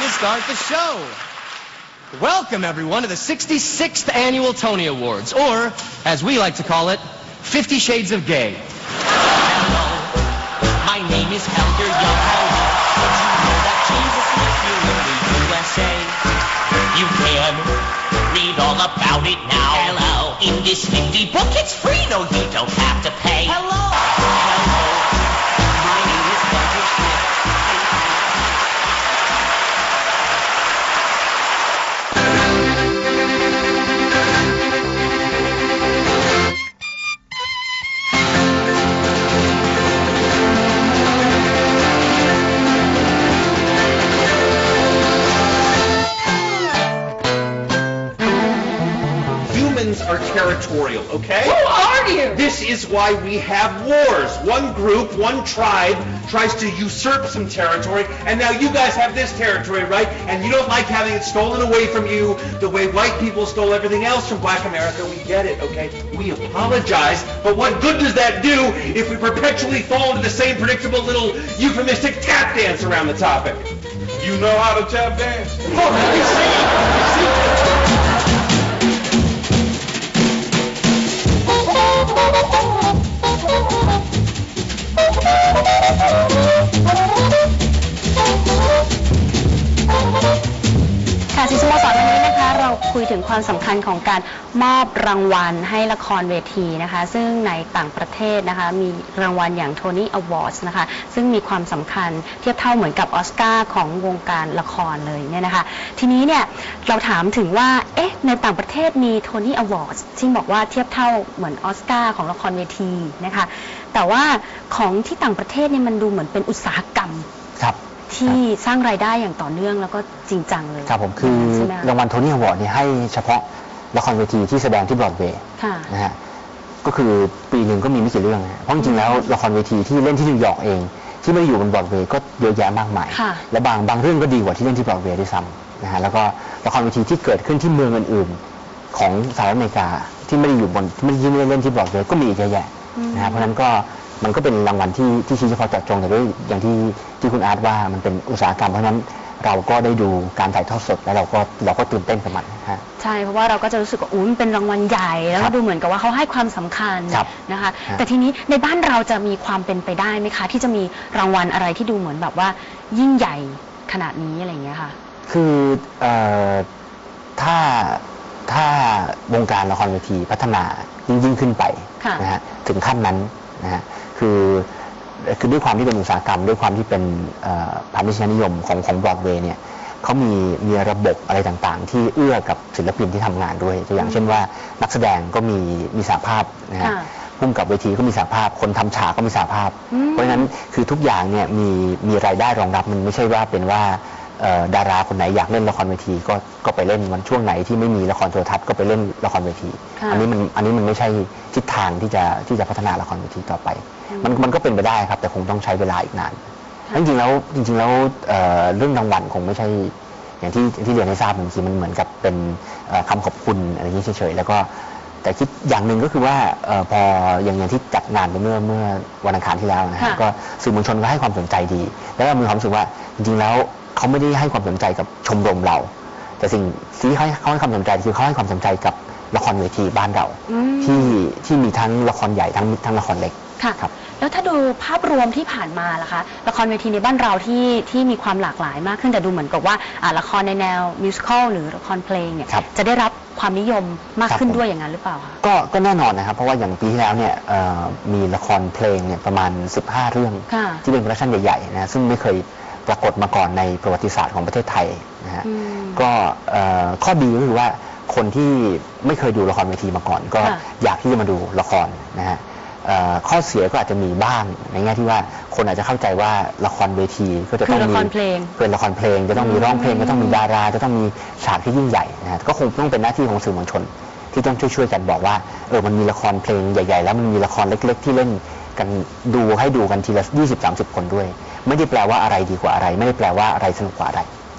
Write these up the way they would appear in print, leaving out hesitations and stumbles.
to start the show. Welcome, everyone, to the 66th Annual Tony Awards, or, as we like to call it, 50 Shades of Gay. Hello, my name is Helger Young. Did you know that Jesus is here in the USA? You can read all about it now. Hello, in this nifty book, it's free. No, you don't have to pay. Hello, my name is Helger Smith. Are territorial, okay? Who are you? This is why we have wars. One group, one tribe tries to usurp some territory, and now you guys have this territory, right? And you don't like having it stolen away from you the way white people stole everything else from Black America. We get it, okay? We apologize, but what good does that do if we perpetually fall into the same predictable little euphemistic tap dance around the topic? You know how to tap dance? Oh, you see? ค่ะสิสโมสรวันนี้นะคะเราคุยถึงความสำคัญของการมอบรางวัลให้ละครเวทีนะคะซึ่งในต่างประเทศนะคะมีรางวัลอย่าง Tony Awards นะคะซึ่งมีความสำคัญเทียบเท่าเหมือนกับออสการ์ของวงการละครเลยเนี่ยนะคะทีนี้เนี่ยเราถามถึงว่าเอ๊ะในต่างประเทศมี Tony Awards ที่บอกว่าเทียบเท่าเหมือนออสการ์ของละครเวทีนะคะแต่ว่าของที่ต่างประเทศเนี่ยมันดูเหมือนเป็นอุตสาหกรรมครับที่สร้างรายได้อย่างต่อเนื่องแล้วก็จริงจังเลยครับผมคือรางวัลโทนี่อวอร์ดเนี่ยให้เฉพาะละครเวทีที่แสดงที่บรอดเวย์นะฮะก็คือปีหนึ่งก็มีไม่กี่เรื่องนะเพราะจริงๆแล้วละครเวทีที่เล่นที่นิวยอร์กเองที่ไม่ได้อยู่บนบรอดเวย์ก็เยอะแยะมากมายและบางเรื่องก็ดีกว่าที่เล่นที่บรอดเวย์ด้วยซ้ำนะฮะแล้วก็ละครเวทีที่เกิดขึ้นที่เมืองอื่นๆของสหรัฐอเมริกาที่ไม่ได้อยู่บนไม่ได้เล่นที่บรอดเวย์ก็มีอีกเยอะแยะนะฮะเพราะฉะนั้นก็มันก็เป็นรางวัลที่ชี้เฉพาะเจาะจงแต่ด้วยอย่างที่คุณอาร์ตว่ามันเป็นอุตสาหกรรมเพราะฉะนั้นเราก็ได้ดูการถ่ายทอดสดแล้วเราก็ตื่นเต้นกับมันฮะใช่เพราะว่าเราก็จะรู้สึกว่ามันเป็นรางวัลใหญ่แล้วก็ดูเหมือนกับว่าเขาให้ความสำคัญนะคะแต่ทีนี้ในบ้านเราจะมีความเป็นไปได้ไหมคะที่จะมีรางวัลอะไรที่ดูเหมือนแบบว่ายิ่งใหญ่ขนาดนี้อะไรอย่างเงี้ยค่ะคือถ้าวงการละครเวทีพัฒนายิ่งขึ้นไปนะฮะถึงขั้นนั้นนะฮะคือด้วยความที่เป็นอุตสาหกรรมด้วยความที่เป็นพาณิชยนิยมของบรอดเวย์เนี่ยเขามีระบบอะไรต่างๆที่เอื้อกับศิลปินที่ทำงานด้วยตัวอย่างเช่นว่านักแสดงก็มีสหภาพนะฮะพุ่งกับเวทีก็มีสหภาพคนทำฉากก็มีสหภาพเพราะฉะนั้นคือทุกอย่างเนี่ยมีรายได้รองรับมันไม่ใช่ว่าเป็นว่าดาราคนไหนอยากเล่นละครเวทีก็ไปเล่นวันช่วงไหนที่ไม่มีละครโทรทัศน์ก็ไปเล่นละครเวทีอันนี้มันไม่ใช่ทิศทางที่จะพัฒนาละครเวทีต่อไปมันก็เป็นไปได้ครับแต่คงต้องใช้เวลาอีกนานจริงๆแล้วเรื่องรางวัลคงไม่ใช่อย่างที่เรียนให้ทราบจริงๆมันเหมือนกับเป็นคำขอบคุณอะไรอย่างนี้เฉยๆแล้วก็แต่คิดอย่างหนึ่งก็คือว่าพออย่างที่จัดงานไปเมื่อวันอังคารที่แล้วนะฮะก็สื่อมวลชนก็ให้ความสนใจดีแล้วก็มีความรู้สึกว่าจริงๆแล้วเขาไม่ได้ให้ความสนใจกับชมรมเราแต่สิ่งที่เขาให้ความสนใจคือเขาให้ความสนใจกับละครเวทีบ้านเราที่มีทั้งละครใหญ่ทั้งละครเล็กครับแล้วถ้าดูภาพรวมที่ผ่านมาล่ะคะละครเวทีในบ้านเราที่มีความหลากหลายมากขึ้นแต่ดูเหมือนกับว่าละครในแนวมิวสิควลหรือละครเพลงเนี่ยจะได้รับความนิยมมากขึ้นด้วยอย่างนั้นหรือเปล่าคะก็แน่นอนนะครับเพราะว่าอย่างปีที่แล้วเนี่ยมีละครเพลงเนี่ยประมาณ15เรื่องที่เป็นโปรดักชั่นใหญ่ๆนะซึ่งไม่เคยปรากฏมาก่อนในประวัติศาสตร์ของประเทศไทยนะฮะก็ข้อดีก็คือว่าคนที่ไม่เคยดูละครเวทีมาก่อนก็อยากที่จะมาดูละครนะฮะข้อเสียก็อาจจะมีบ้างในแง่ที่ว่าคนอาจจะเข้าใจว่าละครเวทีก็จะต้องมีเป็นละครเพลงจะต้องมีร้องเพลงจะต้องมีดาราจะต้องมีฉากที่ยิ่งใหญ่นะฮะก็คงต้องเป็นหน้าที่ของสื่อมวลชนที่ต้องช่วยกันบอกว่ามันมีละครเพลงใหญ่ๆแล้วมันมีละครเล็กๆที่เล่นกันให้ดูกันทีละ20-30 คนด้วยไม่ได้แปลว่าอะไรดีกว่าอะไรไม่ได้แปลว่าอะไรสนุกกว่าอะไร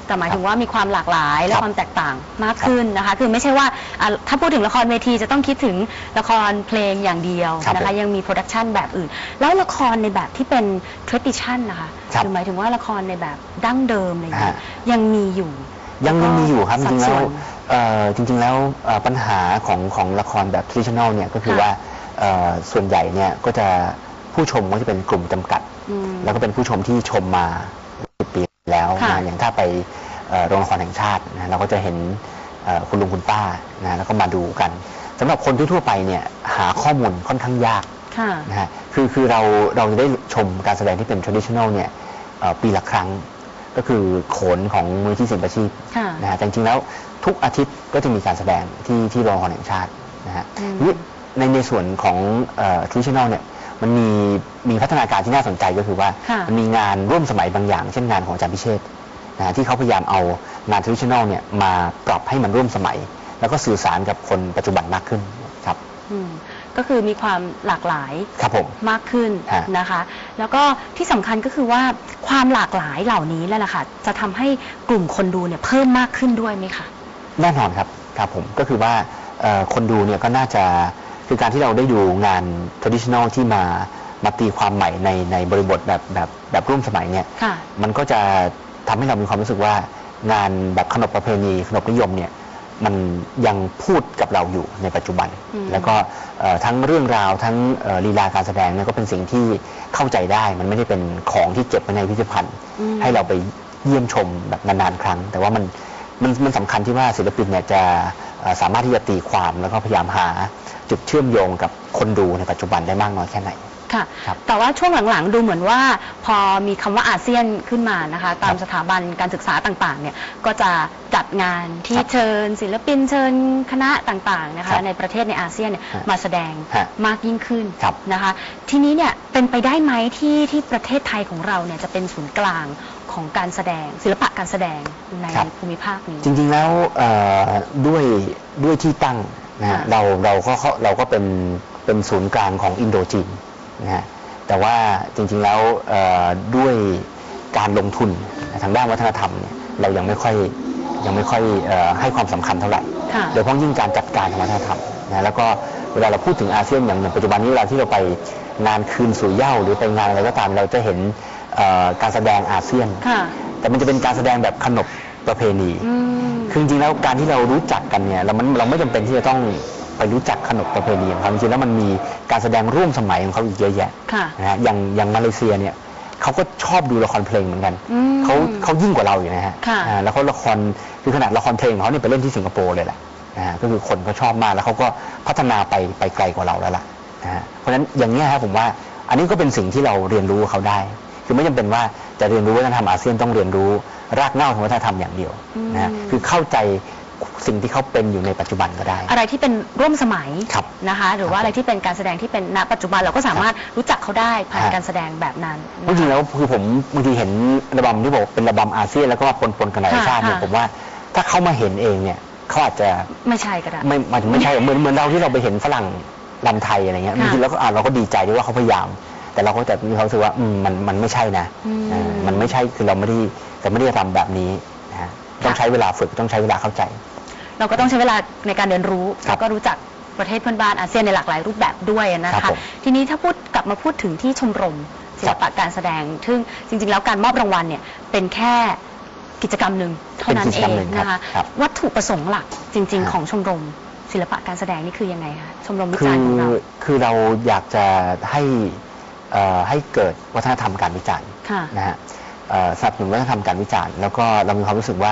แต่หมายถึงว่ามีความหลากหลายและความแตกต่างมากขึ้นนะคะคือไม่ใช่ว่าถ้าพูดถึงละครเวทีจะต้องคิดถึงละครเพลงอย่างเดียวนะคะยังมีโปรดักชันแบบอื่นแล้วละครในแบบที่เป็น tradition นะคะคือหมายถึงว่าละครในแบบดั้งเดิมอะไรอย่างเงี้ยยังมีอยู่ยังมีอยู่ครับจริงๆแล้วปัญหาของละครแบบ traditional เนี่ยก็คือว่าส่วนใหญ่เนี่ยก็จะผู้ชมก็จะเป็นกลุ่มจำกัดแล้วก็เป็นผู้ชมที่ชมมา10 ปีแล้วนะอย่างถ้าไปโรงละครแห่งชาตินะเราก็จะเห็นคุณลุงคุณป้านะแล้วก็มาดูกันสำหรับคนทั่วไปเนี่ยหาข้อมูลค่อนข้างยากนะฮะคือเราจะได้ชมการแสดงที่เป็น traditional เนี่ยปีละครั้งก็คือโขนของมูลนิธิศิลปาชีพนะฮะแต่จริงๆแล้วทุกอาทิตย์ก็จะมีการแสดงที่โรงละครแห่งชาตินะฮะในส่วนของtraditional เนี่ยมันมีพัฒนาการที่น่าสนใจก็คือว่ามันมีงานร่วมสมัยบางอย่างเช่นงานของอาจารย์พิเชษฐ์นะที่เขาพยายามเอางาน traditional เนี่ยมาปรับให้มันร่วมสมัยแล้วก็สื่อสารกับคนปัจจุบันมากขึ้นครับก็คือมีความหลากหลายมากขึ้นนะคะแล้วก็ที่สำคัญก็คือว่าความหลากหลายเหล่านี้แหละค่ะจะทำให้กลุ่มคนดูเนี่ยเพิ่มมากขึ้นด้วยไหมคะแน่นอนครับผมก็คือว่าคนดูเนี่ยก็น่าจะคือการที่เราได้ดูงาน traditional ที่มาตีความใหม่ในบริบทแบบร่วมสมัยเนี่ยมันก็จะทำให้เรามีความรู้สึกว่างานแบบขนบประเพณีขนบนิยมเนี่ยมันยังพูดกับเราอยู่ในปัจจุบันแล้วก็ทั้งเรื่องราวทั้งลีลาการแสดงเนี่ยก็เป็นสิ่งที่เข้าใจได้มันไม่ได้เป็นของที่เก็บไว้ในพิพิธภัณฑ์ให้เราไปเยี่ยมชมแบบนานๆครั้งแต่ว่ามันสำคัญที่ว่าศิลปินเนี่ยจะสามารถที่จะตีความแล้วก็พยายามหาจุดเชื่อมโยงกับคนดูในปัจจุบันได้มากน้อยแค่ไหนค่ะแต่ว่าช่วงหลังๆดูเหมือนว่าพอมีคำว่าอาเซียนขึ้นมานะคะตามสถาบันการศึกษาต่างๆเนี่ยก็จะจัดงานที่เชิญศิลปินเชิญคณะต่างๆนะคะในประเทศในอาเซียนเนี่ยมาแสดงมากยิ่งขึ้นนะคะทีนี้เนี่ยเป็นไปได้ไหมที่ประเทศไทยของเราเนี่ยจะเป็นศูนย์กลางของการแสดงศิลปะการแสดงในภูมิภาคนี้จริงๆแล้วด้วยที่ตั้งนะเราก็เป็นศูนย์กลางของอินโดจีนนะฮะแต่ว่าจริงๆแล้วด้วยการลงทุนทางด้านวัฒนธรรมเนี่ยเรายังไม่ค่อยให้ความสำคัญเท่าไหร่โดยเฉพาะยิ่งการจัดการทางวัฒนธรรมนะแล้วก็เวลาเราพูดถึงอาเซียนอย่างปัจจุบันนี้เวลาที่เราไปงานคืนสู่เหย้าหรือไปงานอะไรก็ตามเราจะเห็นการแสดงอาเซียนแต่มันจะเป็นการแสดงแบบขนบประเพณีคือจริงๆแล้วการที่เรารู้จักกันเนี่ยเราไม่จำเป็นที่จะต้องไปรู้จักขนบประเพณีของเขาจริงๆแล้วมันมีการแสดงร่วมสมัยของเขาอีกเยอะแยะนะฮะอย่างมาเลเซียเนี่ยเขาก็ชอบดูละครเพลงเหมือนกันเขายิ่งกว่าเราอยู่นะฮะแล้วเขาละครคือขนาดละครเพลงของเขาเนี่ยไปเล่นที่สิงคโปร์เลยแหละนะฮะก็คือคนก็ชอบมากแล้วเขาก็พัฒนาไปไกลกว่าเราแล้วล่ะนะฮะเพราะฉะนั้นอย่างนี้ครับผมว่าอันนี้ก็เป็นสิ่งที่เราเรียนรู้เขาได้คือไม่จำเป็นว่าจะเรียนรู้วัฒนธรรมอาเซียนต้องเรียนรู้รากเหง้าของวัฒนธรรมอย่างเดียวนะคือเข้าใจสิ่งที่เขาเป็นอยู่ในปัจจุบันก็ได้อะไรที่เป็นร่วมสมัยนะคะหรือว่าอะไรที่เป็นการแสดงที่เป็นณปัจจุบันเราก็สามารถรู้จักเขาได้ผ่านการแสดงแบบนั้นจริงๆแล้วคือผมบางทีเห็นระบำที่บอกเป็นระบำอาเซียนแล้วก็มาปนกันหลายชาติเนี่ยผมว่าถ้าเขามาเห็นเองเนี่ยเขาอาจจะไม่ใช่ก็ได้ไม่ใช่เหมือนเราที่เราไปเห็นฝรั่งลำไทยอะไรเงี้ยจริงๆแล้วเราก็ดีใจด้วยว่าเขาพยายามแต่เราก็จะมีความรู้สึกว่ามันไม่ใช่นะมันไม่ใช่คือเราไม่ได้ทำแบบนี้นะต้องใช้เวลาฝึกต้องใช้เวลาเข้าใจเราก็ต้องใช้เวลาในการเรียนรู้แล้วก็รู้จักประเทศเพื่อนบ้านอาเซียนในหลากหลายรูปแบบด้วยนะคะทีนี้ถ้ากลับมาพูดถึงที่ชมรมศิลปะการแสดงซึ่งจริงๆแล้วการมอบรางวัลเนี่ยเป็นแค่กิจกรรมหนึ่งเท่านั้นเองนะคะวัตถุประสงค์หลักจริงๆของชมรมศิลปะการแสดงนี่คือยังไงคะชมรมวิจารณ์ของเราคือเราอยากจะให้เกิดวัฒนธรรมการวิจารณ์นะฮะสนับสนุนวัฒนธรรมการวิจารณ์แล้วก็เรามีความรู้สึกว่า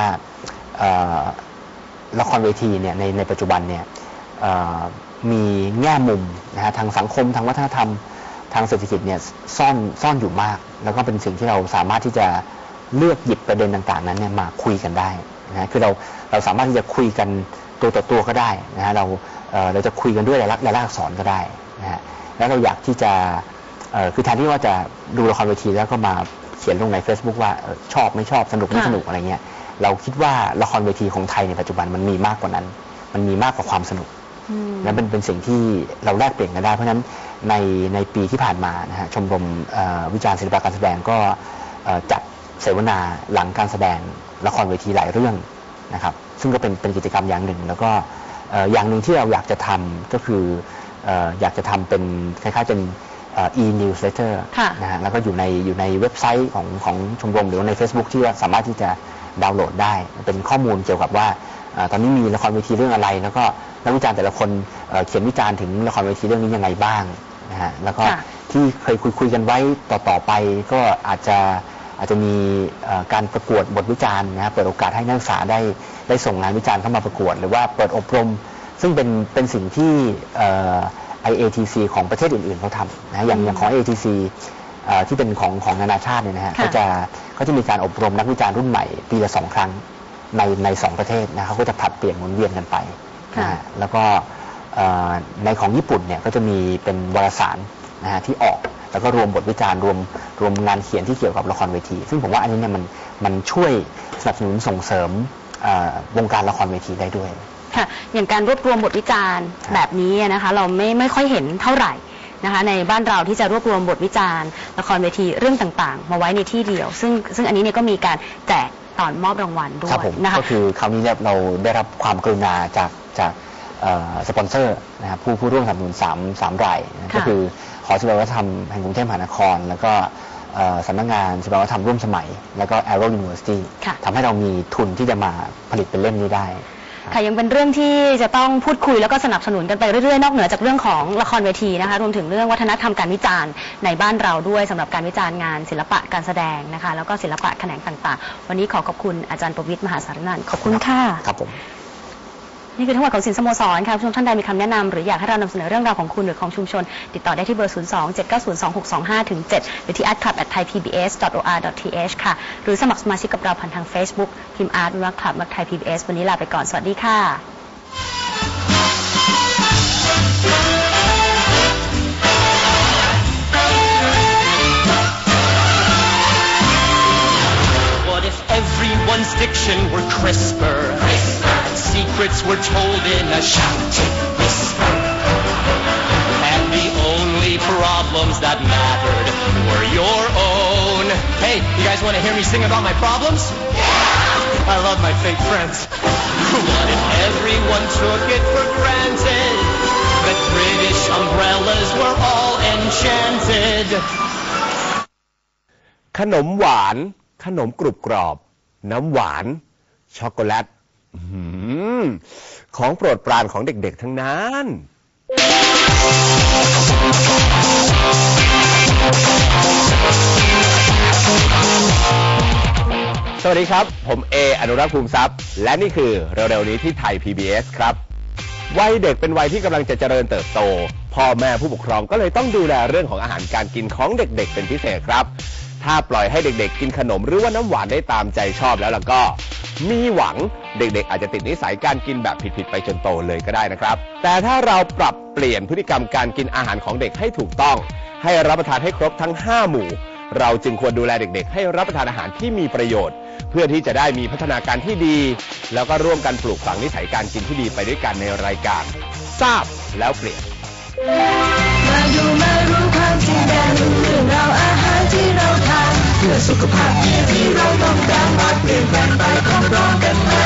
ละครเวทีเนี่ยในปัจจุบันเนี่ยมีแง่มุมนะฮะทางสังคมทางวัฒนธรรมทางเศรษฐกิจเนี่ยซ่อนอยู่มากแล้วก็เป็นสิ่งที่เราสามารถที่จะเลือกหยิบประเด็นต่างๆนั้นเนี่ยมาคุยกันได้นะฮะคือเราสามารถที่จะคุยกันตัวต่อตัวก็ได้นะฮะเราจะคุยกันด้วยรายลักษณ์อักษรก็ได้นะฮะแล้วเราอยากที่จะคือแทนที่ว่าจะดูละครเวทีแล้วก็มาเขียนลงใน Facebook ว่าชอบไม่ชอบสนุกไม่สนุกอะไรเงี้ยเราคิดว่าละครเวทีของไทยในปัจจุบันมันมีมากกว่านั้นมันมีมากกว่าความสนุกและเป็นสิ่งที่เราแลกเปลี่ยนกันได้เพราะฉะนั้นในปีที่ผ่านมานะฮะชมรมวิจารณ์ศิลปะการแสดงก็จัดเสวนาหลังการแสดงละครเวทีหลายเรื่องนะครับซึ่งก็เป็นกิจกรรมอย่างหนึ่งแล้วก็อย่างหนึ่งที่เราอยากจะทำก็คืออยากจะทำเป็นคล้ายๆเป็นe-newsletter นะฮะแล้วก็อยู่ในเว็บไซต์ของชมรมหรือใน Facebook ที่สามารถที่จะดาวน์โหลดได้เป็นข้อมูลเกี่ยวกับว่าตอนนี้มีละครเวทีเรื่องอะไรแล้วก็นักวิจารณ์แต่ละคนเขียนวิจารณ์ถึงละครเวทีเรื่องนี้ยังไงบ้างนะฮะแล้วก็ที่เคยคุยกันไว้ต่อไปก็อาจจะมีการประกวดบทวิจารณ์นะเปิดโอกาสให้นักศึกษาได้ส่งงานวิจารณ์เข้ามาประกวดหรือว่าเปิดอบรมซึ่งเป็นสิ่งที่IATC ของประเทศอื่นๆเขาทำนะอย่างของ IATC ที่เป็นของนานาชาติเนี่ยนะฮะเขาจะมีการอบรมนักวิจารณ์รุ่นใหม่ปีละ2 ครั้งใน2 ประเทศนะเขาก็จะผลัดเปลี่ยนหมุนเวียนกันไปนะฮะแล้วก็ในของญี่ปุ่นเนี่ยก็จะมีเป็นวารสารนะฮะที่ออกแล้วก็รวมบทวิจารณ์รวมงานเขียนที่เกี่ยวกับละครเวทีซึ่งผมว่าอันนี้เนี่ยมันช่วยสนับสนุนส่งเสริมวงการละครเวทีได้ด้วยค่ะอย่างการรวบรวมบทวิจารณ์แบบนี้นะคะเราไม่ค่อยเห็นเท่าไหร่นะคะในบ้านเราที่จะรวบรวมบทวิจารณ์ละครเวทีเรื่องต่างๆมาไว้ในที่เดียวซึ่งอันนี้เนี่ยก็มีการแจกตอนมอบรางวัลด้วยนะคะก็คือคราวนี้เนี่ยเราได้รับความกรุณาจากสปอนเซอร์นะครับผู้ร่วมสนับสนุน3 รายก็คือหอศิลปวัฒนธรรมแห่งกรุงเทพมหานครแล้วก็สำนักงานศิลปวัฒนธรรมร่วมสมัยแล้วก็ Arrow University ทำให้เรามีทุนที่จะมาผลิตเป็นเล่มนี้ได้ค่ะยังเป็นเรื่องที่จะต้องพูดคุยแล้วก็สนับสนุนกันไปเรื่อยๆนอกเหนือจากเรื่องของละครเวทีนะคะรวมถึงเรื่องวัฒนธรรมการวิจารณ์ในบ้านเราด้วยสำหรับการวิจารณ์งานศิลปะการแสดงนะคะแล้วก็ศิลปะแขนงต่างๆวันนี้ขอบคุณอาจารย์ประวิตรมหาสารนันท์ขอบคุณค่ะครับผมนี่คือทั้งหมดของสินสโมสรค่ะผู้ชมท่านใดมีคำแนะนำหรืออยากให้เรานำเสนอเรื่องราวของคุณหรือของชุมชนติดต่อได้ที่เบอร์ 02-790-2625-7 หรือที่ art@thaipbs.or.th ค่ะหรือสมัครสมาชิกกับเราผ่านทาง Facebook พิมพ์ art ว่า club Thai PBS วันนี้ลาไปก่อนสวัสดีค่ะ What if everyone's diction were crisper? Secrets were told in a shouted whisper, and the only problems that mattered were your own. Hey, you guys want to hear me sing about my problems? Yeah! I love my fake friends. What if everyone took it for granted that British umbrellas were all enchanted? ขนมหวานขนมกรุบกรอบน้ำหวานช็อกโกแลตของโปรดปรานของเด็กๆทั้งนั้นสวัสดีครับผมเออนุรักษ์ภูมิทรัพย์และนี่คือเร็วๆนี้ที่ไทย PBS ครับวัยเด็กเป็นวัยที่กำลังจะเจริญเติบโตพ่อแม่ผู้ปกครองก็เลยต้องดูแลเรื่องของอาหารการกินของเด็กๆเป็นพิเศษครับถ้าปล่อยให้เด็กๆกินขนมหรือว่าน้ำหวานได้ตามใจชอบแล้วล่ะก็มีหวังเด็กๆอาจจะติดนิสัยการกินแบบผิดๆไปจนโตเลยก็ได้นะครับแต่ถ้าเราปรับเปลี่ยนพฤติกรรมการกินอาหารของเด็กให้ถูกต้องให้รับประทานให้ครบทั้ง5หมู่เราจึงควรดูแลเด็กๆให้รับประทานอาหารที่มีประโยชน์เพื่อที่จะได้มีพัฒนาการที่ดีแล้วก็ร่วมกันปลูกฝังนิสัยการกินที่ดีไปด้วยกันในรายการทราบแล้วเปลี่ยนมาดูมารู้ความจริงกันเรื่องราวอาหารที่เราทานเพื่อสุขภาพดีที่เราต้องการมาเปลี่ยนแปลงไปพร้อมๆกันไหม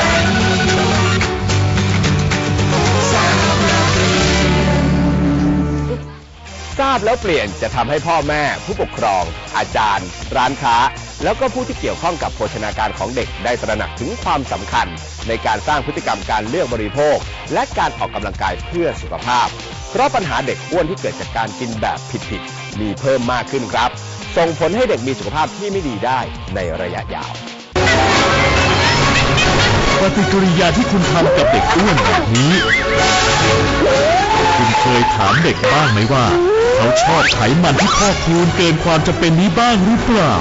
ทราบแล้วเปลี่ยนทราบแล้วเปลี่ยนจะทำให้พ่อแม่ผู้ปกครองอาจารย์ร้านค้าแล้วก็ผู้ที่เกี่ยวข้องกับโภชนาการของเด็กได้ตระหนักถึงความสำคัญในการสร้างพฤติกรรมการเลือกบริโภคและการออกกำลังกายเพื่อสุขภาพเพราะปัญหาเด็กอ้วนที่เกิดจากการกินแบบผิดๆมีเพิ่มมากขึ้นครับส่งผลให้เด็กมีสุขภาพที่ไม่ดีได้ในระยะยาวปฏิกิริยาที่คุณทำกับเด็กอ้วนแบบนี้คุณเคยถามเด็กบ้างไหมว่าเขาชอบไขมันที่พอกพูนเกินความจำเป็นนี้บ้างหรือเปล่า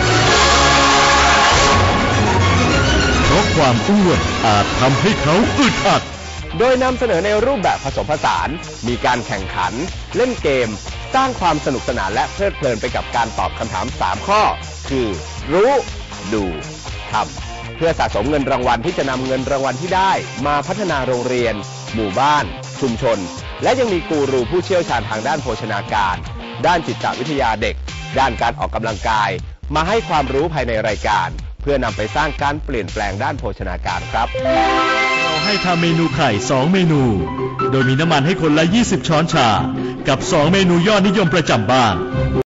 เพราะความอ้วนอาจทำให้เขาอึดอัดโดยนำเสนอในรูปแบบผสมผสานมีการแข่งขันเล่นเกมสร้างความสนุกสนานและเพลิดเพลินไปกับการตอบคำถาม3ข้อคือรู้ดูทำเพื่อสะสมเงินรางวัลที่จะนำเงินรางวัลที่ได้มาพัฒนาโรงเรียนหมู่บ้านชุมชนและยังมีกูรูผู้เชี่ยวชาญทางด้านโภชนาการด้านจิตวิทยาเด็กด้านการออกกำลังกายมาให้ความรู้ภายในรายการ เพื่อนำไปสร้างการเปลี่ยนแปลงด้านโภชนาการครับเราให้ทำเมนูไข่2เมนูโดยมีน้ำมันให้คนละ20ช้อนชากับ2เมนูยอดนิยมประจำบ้าน